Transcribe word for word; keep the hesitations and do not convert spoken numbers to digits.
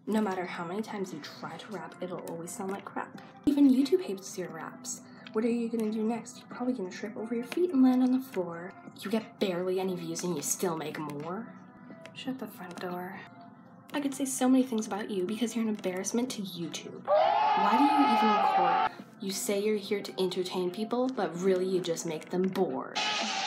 No matter how many times you try to rap, it'll always sound like crap. Even YouTube hates your raps. What are you gonna do next? You're probably gonna trip over your feet and land on the floor. You get barely any views and you still make more. Shut the front door. I could say so many things about you because you're an embarrassment to YouTube. Why do you even record? You say you're here to entertain people, but really you just make them bored.